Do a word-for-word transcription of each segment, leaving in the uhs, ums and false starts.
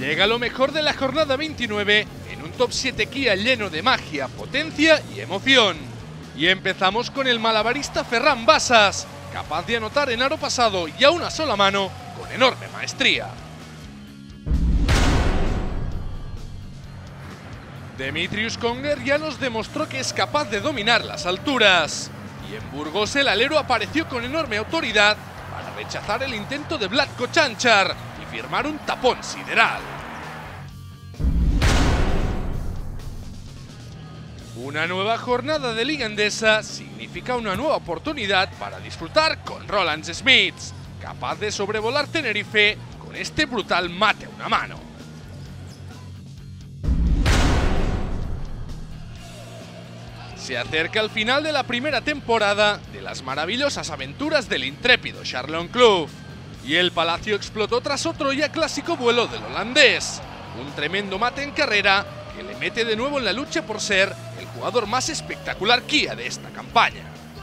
Llega lo mejor de la jornada veintinueve en un top siete Kia lleno de magia, potencia y emoción. Y empezamos con el malabarista Ferran Basas, capaz de anotar en aro pasado y a una sola mano con enorme maestría. Demetrius Conger ya nos demostró que es capaz de dominar las alturas. Y en Burgos el alero apareció con enorme autoridad para rechazar el intento de Vlatko Cancar y firmar un tapón sideral. Una nueva jornada de Liga Endesa significa una nueva oportunidad para disfrutar con Roland Smits, capaz de sobrevolar Tenerife con este brutal mate a una mano. Se acerca el final de la primera temporada de las maravillosas aventuras del intrépido Charlon Club. Y el Palacio explotó tras otro ya clásico vuelo del holandés. Un tremendo mate en carrera que le mete de nuevo en la lucha por ser el jugador más espectacular Kia de esta campaña.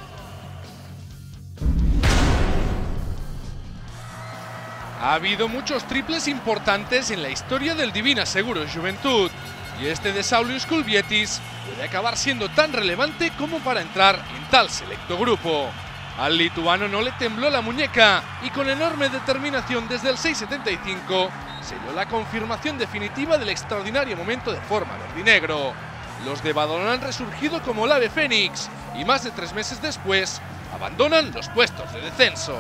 Ha habido muchos triples importantes en la historia del Divina Seguros Juventud. Y este de Saulius Kulvietis puede acabar siendo tan relevante como para entrar en tal selecto grupo. Al lituano no le tembló la muñeca y con enorme determinación desde el seis setenta y cinco selló la confirmación definitiva del extraordinario momento de forma verdinegro. Los de Badalona han resurgido como el ave fénix y más de tres meses después abandonan los puestos de descenso.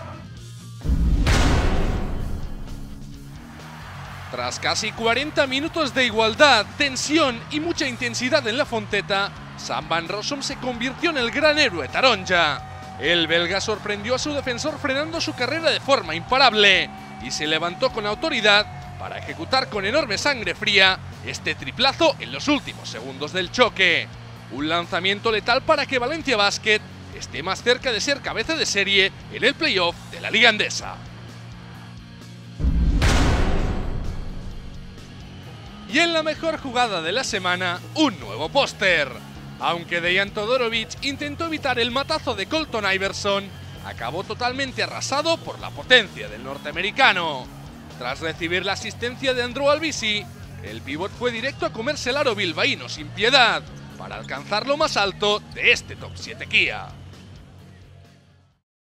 Tras casi cuarenta minutos de igualdad, tensión y mucha intensidad en la Fonteta, Sam Van Rossum se convirtió en el gran héroe taronja. El belga sorprendió a su defensor frenando su carrera de forma imparable y se levantó con autoridad para ejecutar con enorme sangre fría este triplazo en los últimos segundos del choque. Un lanzamiento letal para que Valencia Basket esté más cerca de ser cabeza de serie en el playoff de la Liga Endesa. Y en la mejor jugada de la semana, un nuevo póster. Aunque Dejan Todorovic intentó evitar el matazo de Colton Iverson, acabó totalmente arrasado por la potencia del norteamericano. Tras recibir la asistencia de Andrew Albisi, el pívot fue directo a comerse el aro bilbaíno sin piedad, para alcanzar lo más alto de este top siete Kia.